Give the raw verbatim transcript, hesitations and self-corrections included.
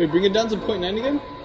Wait, bring it down to point nine again?